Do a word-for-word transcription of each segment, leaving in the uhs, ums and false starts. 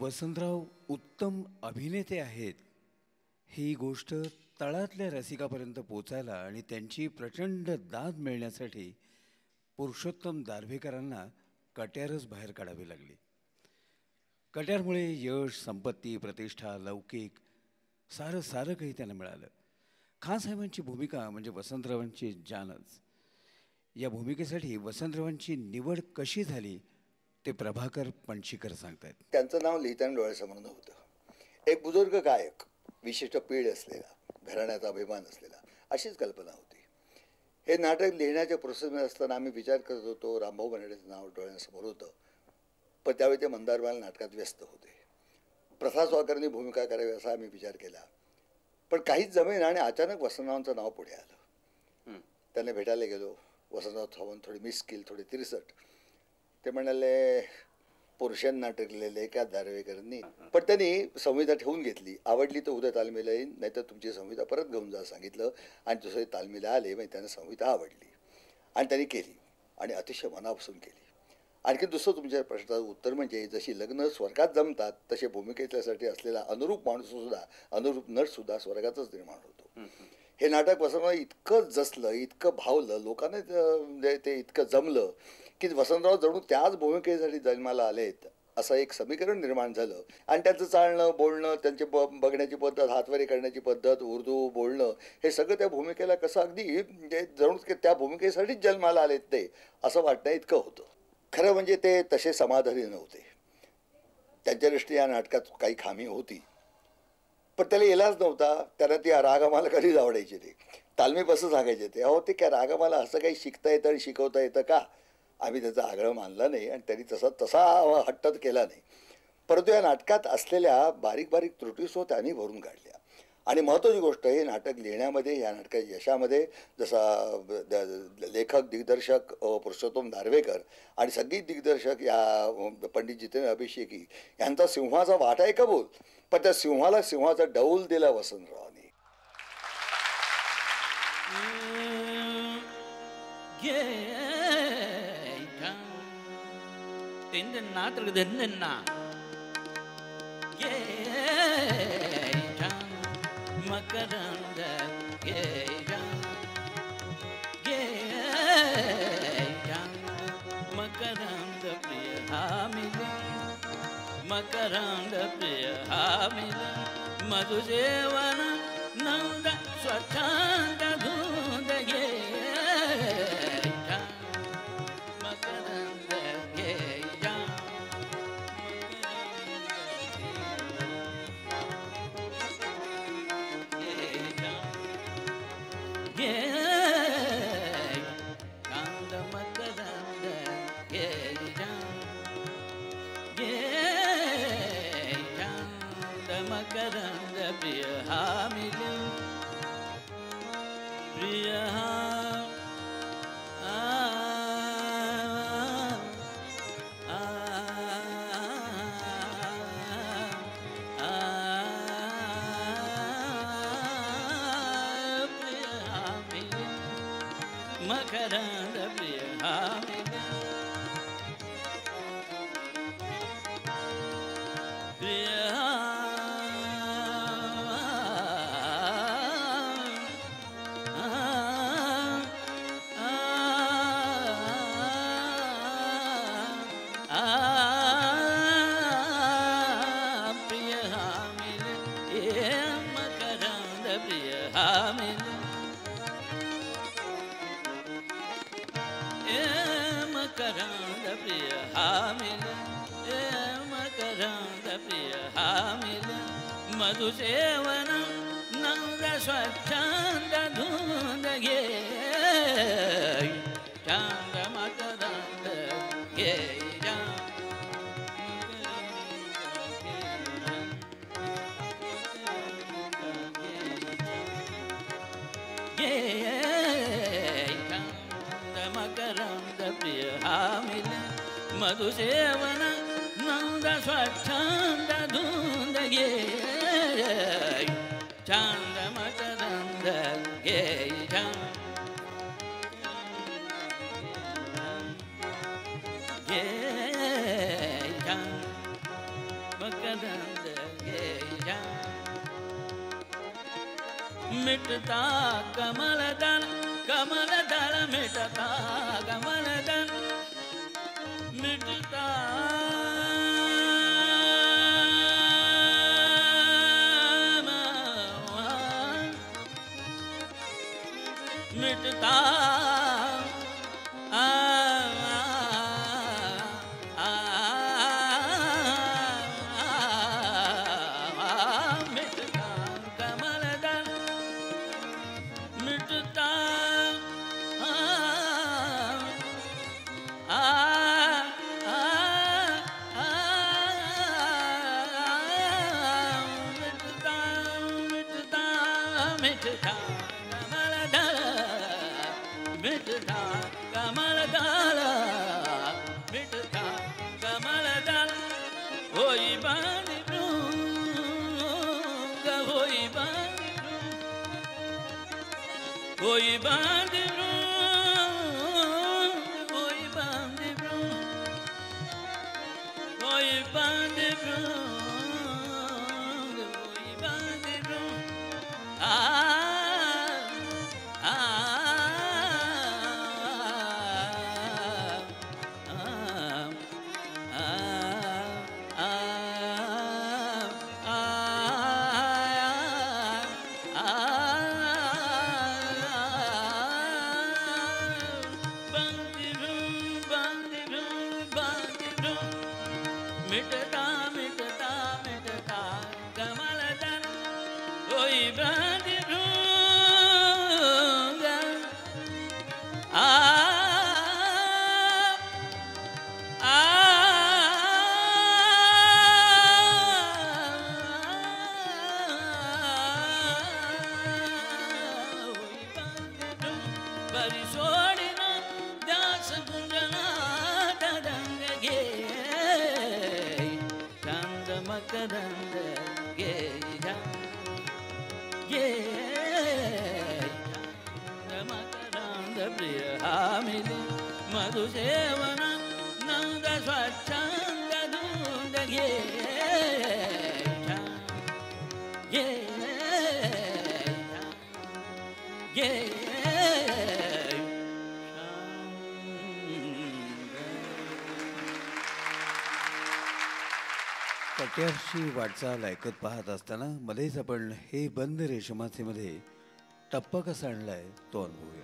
वसंतराव उत्तम अभिनेते आहेत ही गोष्ट तळातल्या रसिकापर्यंत पोचायला आणि त्यांची प्रचंड दाद मिळण्यासाठी पुरुषोत्तम दारव्हेकरांना कट्यारच बाहेर काढावी लागली. कट्यारमुळे यश, संपत्ती, प्रतिष्ठा, लौकिक सारं सारं काही त्यांना मिळालं. खानसाहेबांची भूमिका म्हणजे वसंतरावांची जानच. या भूमिकेसाठी वसंतरावांची निवड कशी झाली ते प्रभाकर पणशीकर सांगतायत. त्यांचं नाव लिहिताना डोळ्यासमोर नव्हतं. एक बुजुर्ग गायक, विशिष्ट पीळ असलेला, घराण्याचा अभिमान असलेला, अशीच कल्पना होती. हे नाटक लिहिण्याच्या प्रोसेसमध्ये असताना आम्ही विचार करत होतो. रामभाऊ बनाडेचं नाव डोळ्यासमोर होतं, पण त्यावेळी ते मंदारमाल नाटकात व्यस्त होते. प्रथा स्वाकरणी भूमिका करावी असा आम्ही विचार केला, पण काहीच जमेना आणि अचानक वसंतरावांचं नाव पुढे आलं. त्यांना भेटायला गेलो. वसंतराव सावंत थोडी मिस केली, थोडी तिरसट. ते म्हणाले, पुरुषांना नाटक लिहिलेले का दारव्हेकरांनी, पण त्यांनी संहिता ठेवून घेतली. आवडली तर उद्या तालमीला येईन, नाही तर तुमची संहिता परत घेऊन जा सांगितलं. आणि दुसरे तालमीला आले, म्हणजे त्यांना संहिता आवडली आणि त्यांनी केली आणि अतिशय मनापासून केली. आणखी दुसरं तुमच्या प्रश्नाचं उत्तर म्हणजे जशी लग्न स्वर्गात जमतात तसे भूमिकेच्यासाठी असलेला अनुरूप माणूससुद्धा, अनुरूप नटसुद्धा स्वर्गातच निर्माण होतो. हे नाटक वसंतराव इतकं जसलं, इतकं भावलं, लोकांना ते इतकं जमलं की वसंतराव जणू त्याच भूमिकेसाठी जन्माला आलेत असं एक समीकरण निर्माण झालं. आणि त्यांचं चालणं, बोलणं, त्यांचे ब बघण्याची पद्धत, हातवारी करण्याची पद्धत, उर्दू बोलणं, हे सगळं त्या भूमिकेला कसं अगदी म्हणजे जणू त्या भूमिकेसाठीच जन्माला आलेत ते असं वाटणं इतकं होतं. खरं म्हणजे ते तसे समाधानी नव्हते. त्यांच्या दृष्टीने या नाटकात काही खामी होती, पण त्याला इलाज नव्हता. त्यांना ती रागमाला कधीच आवडायची ते. तालमीपासून सांगायचे ते, अहो ते काय रागमाला असं काही शिकता येतं आणि शिकवता येतं का? आम्ही त्याचा आग्रह मानला नाही आणि त्यांनी तसा तसा हट्ट केला नाही. परंतु या नाटकात असलेल्या बारीक बारीक त्रुटीसो त्यांनी भरून काढल्या. आणि महत्त्वाची गोष्ट हे नाटक लिहिण्यामध्ये, या नाटकाच्या यशामध्ये जसा लेखक दिग्दर्शक पुरुषोत्तम दारव्हेकर आणि सगळी दिग्दर्शक या पंडित जितेंद्र अभिषेकी यांचा सिंहाचा वाटा आहे कबूल, पण त्या सिंहाला सिंहाचा डौल दिला वसंतरावांनी. मकरंद गेया गेया मकरंद प्रिय हा मिले, मकरंद प्रिय हा मिले, मधुसेवन नंद स्वच्छंद धुंद गेया मकरंद गेया कांद मकरंद गेया कांद मकरंद प्रिय हा मिले, प्रिय हा मकरंद प्रिय हा मिले, प्रिय हा प्रिय हा मिले, मकरंद प्रिय हा मिले, मकरंद प्रिय हा मिले, मकरंद प्रिय हा मिले, मधुसेवन नंद स्वच्छंद धुंद घे चांद मकरंद घे मकरंद प्रिय हा मिले, मधुसेवन नंद स्वच्छंद धुंद घे चांद मकरंद घे घे मकरंद मिटता कमलदल कमलदल मिटता कमलदल मिटता मिटता आ, आ, आ, आ, मिटता कमलदल मिटता आ, आ, आ, आ, मिटता मिटता मिटता कमलदल मिटता कमलदल मिटता कमलदल होई बानी भृंग होई बानी भृंग होई बानी भृंग होई बानी भृंग होई बानी भृंग होई बानी भृंग आ आ मिटता मिटता मिटता कमलदल होई बानी भृंग आ आ होई बानी भृंग बरी सोडिन दास गुंजना दंग गे चंद मकरंद गे गे चंद मकरंद प्रिय हामिली मधुसेवन नंद स्वच्छंद दूध गे गे गे कट्यारची वाटचाल ऐकत पाहत असताना मध्येच आपण हे बंद रेशमाचेमध्ये टप्पा कसा आणलाय तो अनुभवूया.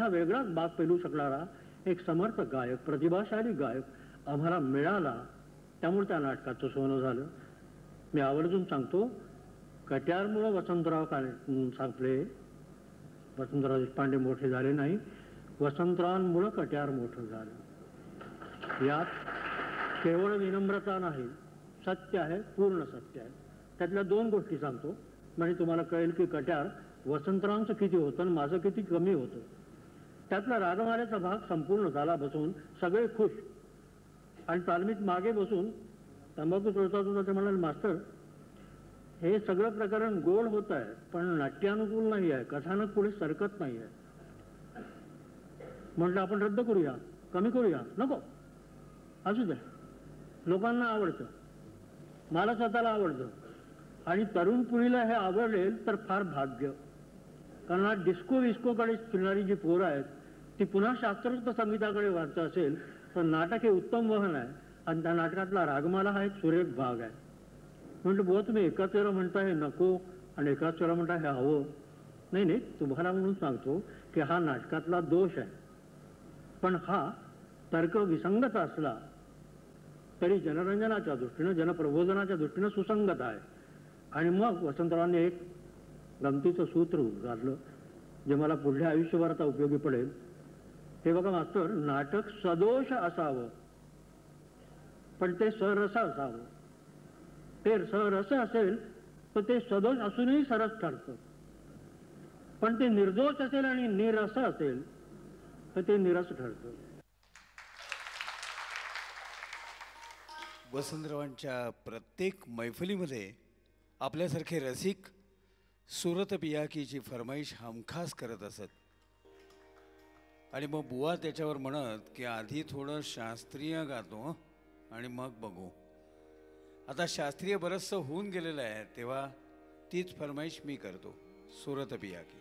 माझा वेगळाच बाग पेलू शकणारा एक समर्थ गायक, प्रतिभाशाली गायक आम्हाला मिळाला, त्यामुळे त्या नाटकाचं सोनं झालं. मी आवर्जून सांगतो, कट्यारमुळं वसंतराव काळे संपले, वसंतराव देशपांडे मोठे झाले नाही, वसंतरावांमुळं कट्यार मोठं झालं. यात केवळ विनम्रता नाही, सत्य आहे, पूर्ण सत्य आहे. त्यातल्या दोन गोष्टी सांगतो म्हणजे तुम्हाला कळेल की कट्यार वसंतरावांचं किती होतं आणि माझं किती कमी होतं. त्यातला रागमालेचा भाग संपूर्ण झाला बसून सगळे खुश, आणि तालमीत मागे बसून तंबाखू चोळतात होता. ते म्हणाले, मास्तर हे सगळं प्रकरण गोड होत आहे पण नाट्यानुकूल नाही आहे, कथानक पुढे सरकत नाही आहे. म्हटलं आपण रद्द करूया, कमी करूया. नको, असू दे, लोकांना आवडतं, मला स्वतःला आवडतं, आणि तरुण पिढीला हे आवडेल तर फार भाग्य. कारण आज डिस्को विस्कोकडे फिरणारी जी पोरं आहेत ती पुन्हा शास्त्रोक्त संगीताकडे वाटत असेल तर नाटक हे उत्तम वहन आहे, आणि त्या नाटकातला रागमाला हा एक सुरेख भाग आहे. म्हटलं बुवा तुम्ही एकाच वेळा म्हणता हे नको आणि एकाच वेळा म्हणता हे हवं. नाही नाही, तुम्हाला म्हणून सांगतो की हा नाटकातला दोष आहे, पण हा तर्क विसंगत असला तरी जनरंजनाच्या दृष्टीनं, जनप्रबोधनाच्या दृष्टीनं सुसंगत आहे. आणि मग वसंतरावांनी एक गमतीचं सूत्र उद्गारलं जे मला पुढल्या आयुष्यभर आता उपयोगी पडेल. हे बघा मास्तर, नाटक सदोष असावं पण ते सरस असावं. ते सरस असेल तर ते सदोष असूनही सरस ठरतं, पण ते निर्दोष असेल आणि निरस असेल तर ते निरस ठरतं. वसंतरावांच्या प्रत्येक मैफलीमध्ये आपल्यासारखे रसिक सुरत पियाकीची फरमाईश हमखास करत असत. आणि मग बुवा त्याच्यावर म्हणत की आधी थोडं शास्त्रीय गातो आणि मग बघू. आता शास्त्रीय बरचसं होऊन गेलेलं आहे, तेव्हा तीच फरमाईश मी करतो, सुरत पियाकी.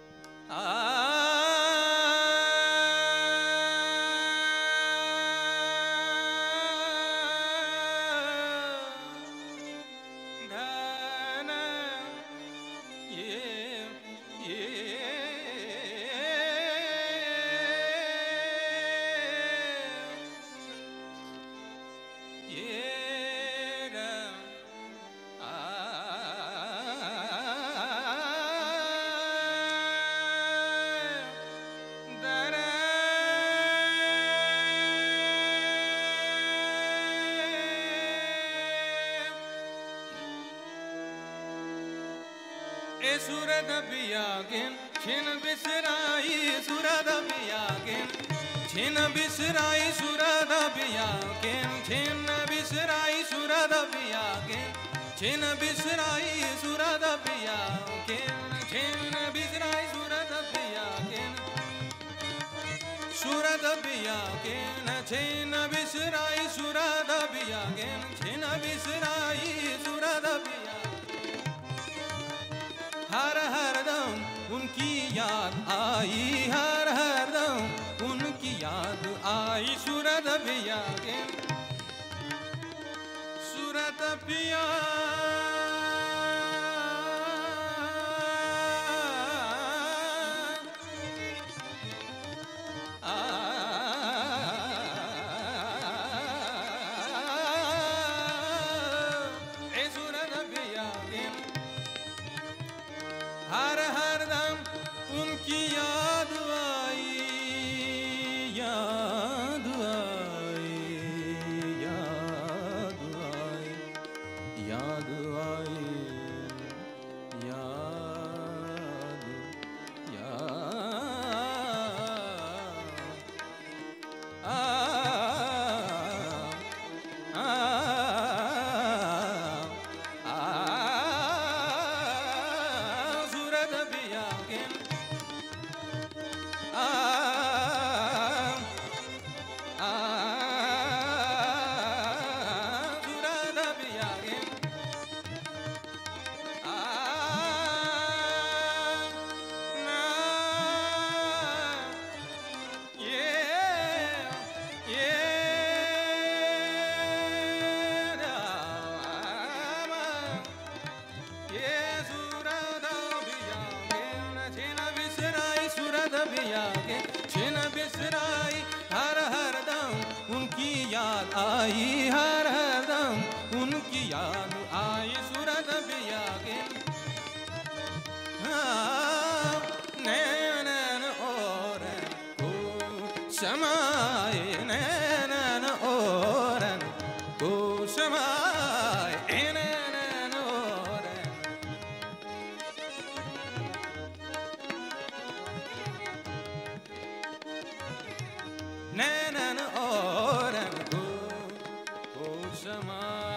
सुरद पियागेन छिन बिसराई सुरद पियागेन छिन बिसराई सुरद पियागेन छिन बिसराई सुरद पियागेन छिन बिसराई सुरद पियागेन छिन बिसराई सुरद पियागेन सुरद पियागेन छिन बिसराई सुरद पियागेन छिन बिसराई सुरद पिया. हर हर दम उनकी याद आई, हर हर दम उनकी याद आई. सुरत पिया के सुरत पिया हर हर दम उनकी याद आई, याद आई, याद आई, याद आई, याद, याद आ, आ, याद आई हर हर दम उनकी याद आई सूरत बिया के हाँ, नैनन ओरन को समाए नैनन ओरन को समाए नैनन ओरन नैनन ओरन को को समाए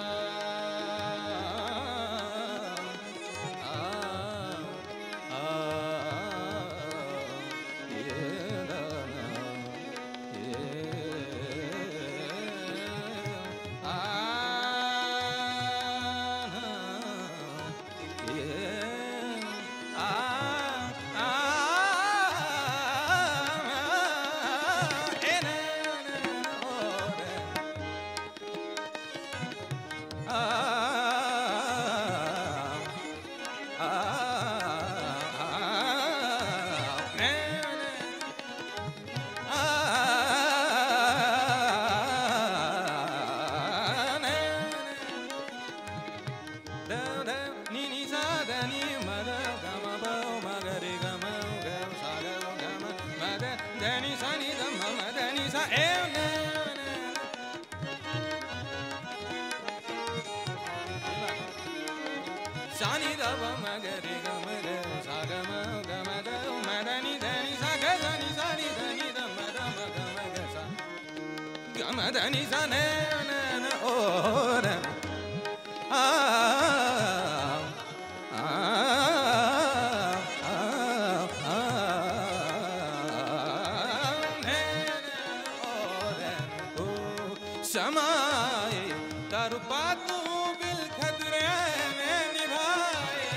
Shani da ba ma ga re ga ma re sa ga ma ga ma da ma da ni da ni sa ga sa ni sa ni da ni da ma da ma ga ma ga sa ga ma da ni sa na na na o ra ah ah ah समाए तर पातू bill खतरे में निभाए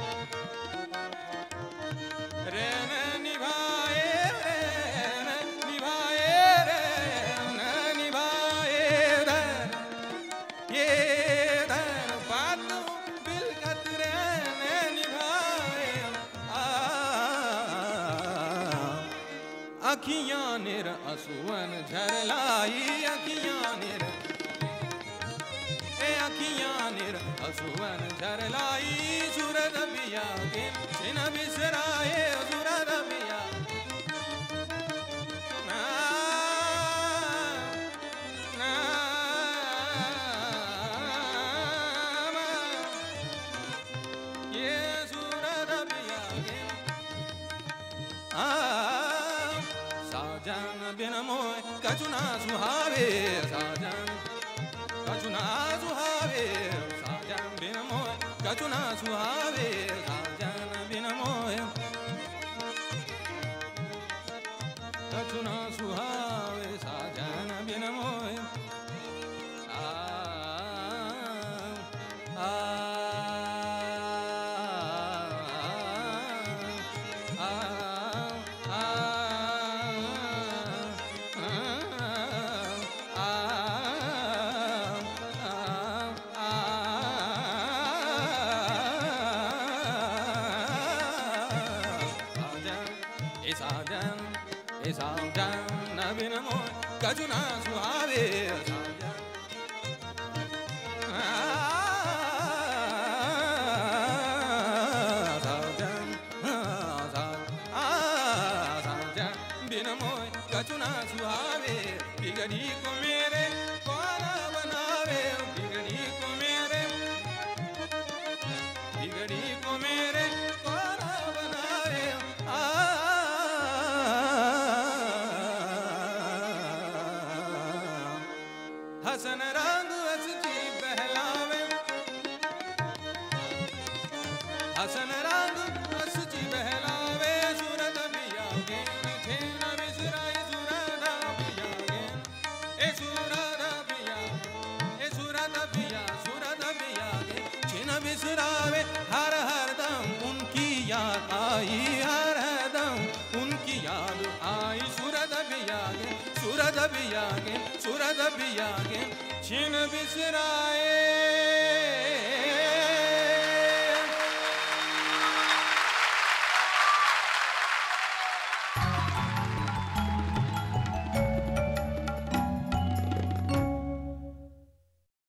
रे में निभाए रे में निभाए रे में निभाए रे ये तर पातू बिल खतरे में निभाए आ अखियां निर असुवन झरलाई अखियां निर ए अखियां निर असुवन झरलाई सूरत बिया के छिन बिसराए सूरत बिया ना ना ये सूरत बिया के आ साजन बिन मोय कचुना सुहावे साजन कचुना सुहावे साजन बिन मोय कचुना सुहावे साजन बिन मोय कचुना सुहावे साजन बिन मोय आ आ कजुना सुहावे साजन साजन साजन बिन मोय कजुना सुहावे बिगड़ी को मेरे कौन बनावे बिगड़ी को मेरे बिगड़ी को मेरे कौन बनावे आ हसन रंग असची बहलावे हसन रंग असची बहलावे सूरत बिया के छेन बिसराई सूरत बिया के ए सूरत बिया ए सूरत बिया सूरत बिया के छेन बिसरावे हर हर दम उनकी याद आई हर हर दम उनकी याद आई सूरत बिया के सूरत बिया के सूरत बिया के छिन बिसराए